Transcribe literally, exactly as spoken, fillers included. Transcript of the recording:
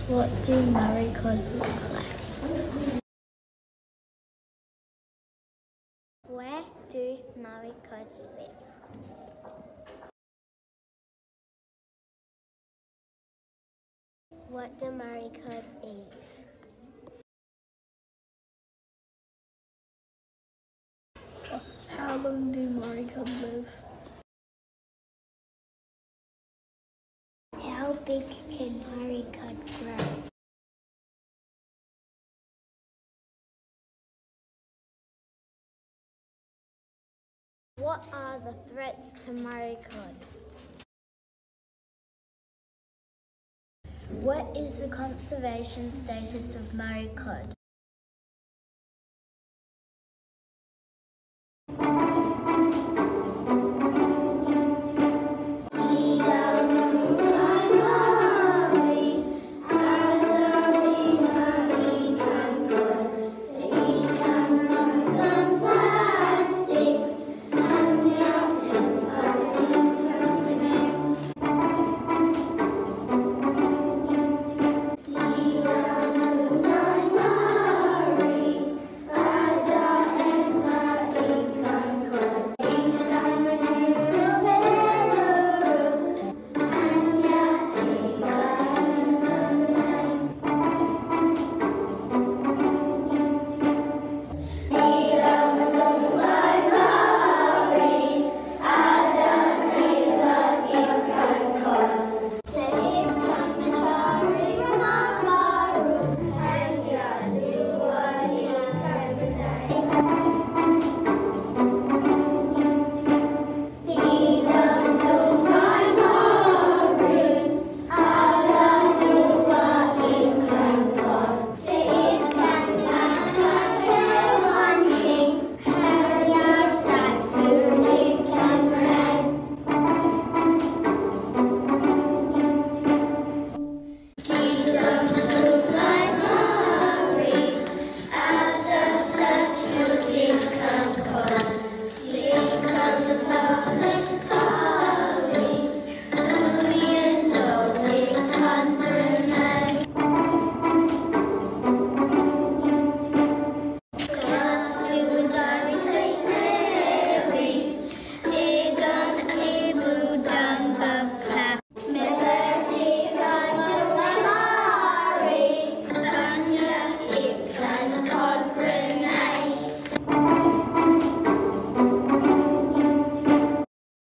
What do maricods look like? Where do maricods live? What do maricods eat? How long do maricods live? How big can maricod grow? What are the threats to maricod? What is the conservation status of maricod?